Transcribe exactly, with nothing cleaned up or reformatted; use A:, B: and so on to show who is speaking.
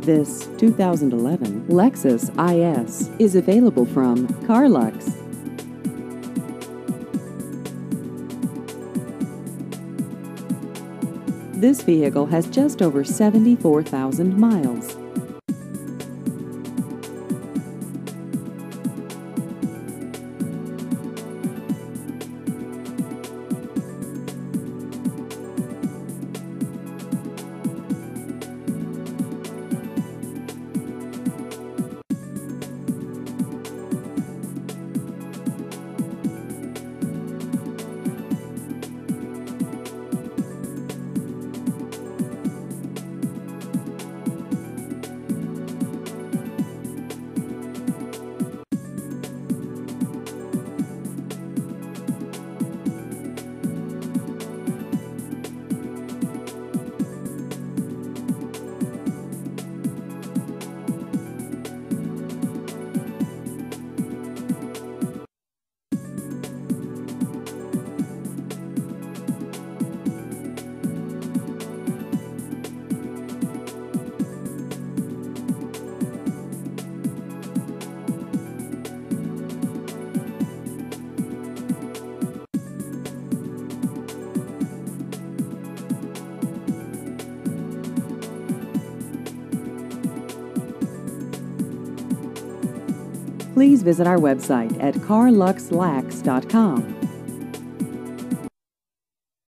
A: This two thousand eleven Lexus I S is available from Carlux. This vehicle has just over seventy-four thousand miles. Please visit our website at car lux lax dot com.